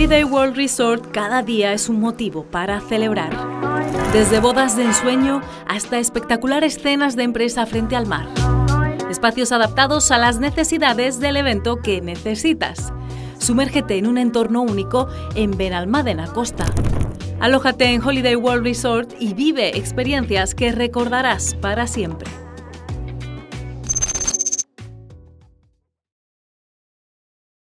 Holiday World Resort cada día es un motivo para celebrar. Desde bodas de ensueño hasta espectaculares cenas de empresa frente al mar. Espacios adaptados a las necesidades del evento que necesitas. Sumérgete en un entorno único en Benalmádena Costa. Alójate en Holiday World Resort y vive experiencias que recordarás para siempre.